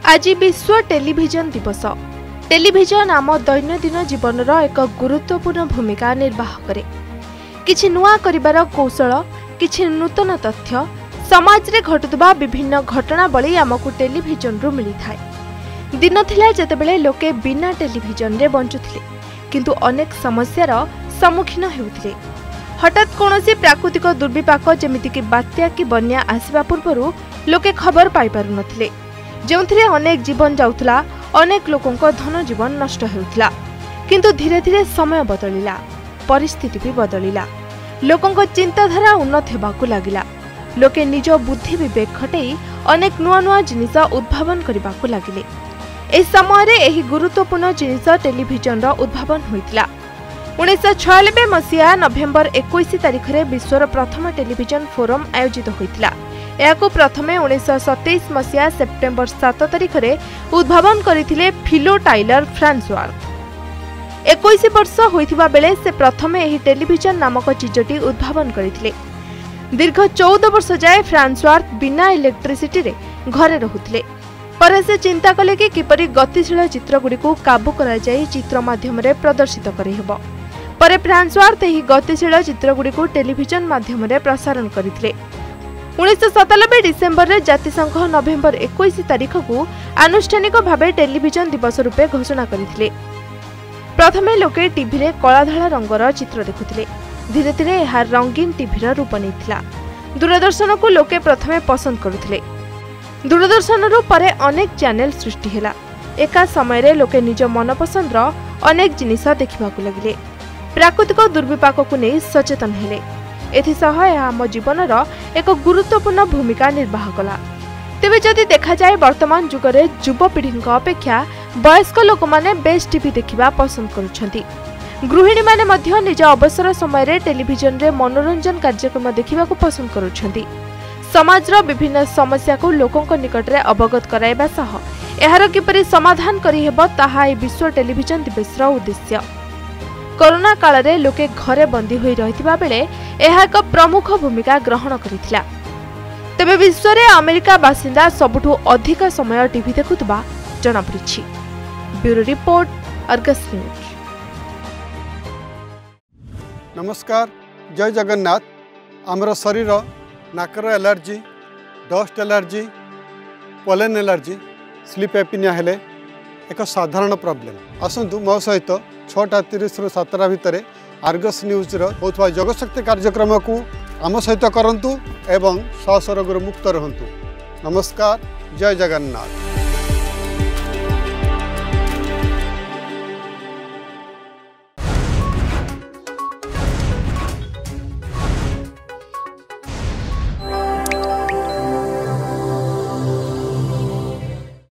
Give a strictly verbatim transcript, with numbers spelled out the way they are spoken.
आज विश्व टेलीविजन दिवस। टेलीविजन आम दैनंदिन जीवन एक गुरुत्वपूर्ण भूमिका निर्वाह करे। किछि नुआ करिबार कौशल, किछि नूतन तथ्य, समाज रे घटुवा विभिन्न घटनावली आमको टेलीविजन रु मिली थाए। दिन थिला जेतेबेले लोके बिना टेलीविजन रे बंचुथिले, किंतु अनेक समस्यार सम्मुखीन हेउथिले। हठात कोनोसी प्राकृतिक दुर्विपाक जेमिति कि बात्या कि बन्या आसिबा पूर्वरु लोके खबर पाई पारु नथिले, जेउथिरे अनेक जीवन जाउथला, अनेक लोकंक धन जीवन नष्ट हेउथला। किंतु धीरे धीरे समय बदलिला, परिस्थिति भी बदलिला, लोकंक चिंताधारा उन्नत हेबाकू लागिला। लोके निज बुद्धि विवेक खटेई अनेक नुआ नुआ जिनिस उद्भावन करबाकू लागिले। एही समय रे एही गुरुत्वपूर्ण जिनिस टेलीविजन रो उद्भावन होइतला। उन्नीस छयानबे मसीहा नवेम्बर इक्कीस तारिख रे विश्वर प्रथम टेलीविजन फोरम आयोजित होइतला। याकू प्रथमे उन्नीस सत्ताईस मसीहा सेप्टेम्बर सात तारिख रे उद्भावन करिथिले फिलो टाइलर फ्रांसवार्थ। इक्कीस वर्ष होइथिबा बेले से प्रथमे एही टेलीविजन नामक चीजटी उद्भावन करिथिले। दीर्घ चौदह वर्ष जाए फ्रांसवार्थ बिना इलेक्ट्रिसिटी रे घरे रहुथिले। पर से चिंता कले कि किपरि गतिशील चित्रगुडी को काबू करा जाई चित्र माध्यम रे प्रदर्शित करि हेबो। पर फ्रांसवार्थ एही गतिशील चित्रगुडी को टेलीविजन माध्यम रे प्रसारण करिथिले। उन्नीस सतानबे डिसेम्बर रे जातिसंघ नवेम्बर इक्कीस तारिख को आनुष्ठानिक भावे टेलीविजन दिवस रूपे घोषणा करिथिले। प्रथमे लोके टीवी रे कलाधला रंगर चित्र देखुथिले। धीरे धीरे यह रंगीन टीवी रूप नहीं। दूरदर्शन को लोके प्रथमे पसंद करुथिले। दूरदर्शन रु परे अनेक चैनल सृष्टि हेला। एका समय रे लोके निज मनपसंद अनेक जिनिस देखिबाकू लगिले। प्राकृतिक दुर्विपाक को नहीं सचेतन हेले। एथिसह आम जीवन एक गुरुत्वपूर्ण भूमिका निर्वाह कला। तेबे जदि देखा जाए वर्तमान जुगरे युवपीढ़ी अपेक्षा वयस्क लोक माने बेस टीवी देखिबा पसंद करुछंती। गृहिणी माने मध्य निज अवसर समय रे टेलीविजन रे मनोरंजन कार्यक्रम देखिबा को पसंद करुछंती। समाज रो विभिन्न समस्या को लोकंक निकट रे अवगत कराइबा सह एहार किपरि समाधान करि हेबो ताहा ए विश्व टेलीविजन दिवस रो उद्देश्य। कोरोना काल रे लोके घरे बंदी होई रहितबा बेले एहा एक प्रमुख भूमिका ग्रहण करिथिला। तबे विश्व रे अमेरिका बासिंदा सबुठु अधिक समय टीवी देखुतबा जणा पड़िछि। Bureau report, Argus news. नमस्कार, जय जगन्नाथ। आमर शरीर नाकर allergy, dust allergy, pollen allergy, sleep apnea हेले एक साधारण प्रॉब्लम। आसतु मो सहित छटा तीस रु सतटा भितर आर्गस न्यूज होता जगशक्ति कार्यक्रम को आम सहित करंतु एवं श्वास रोग मुक्त रहंतु। नमस्कार, जय जगन्नाथ।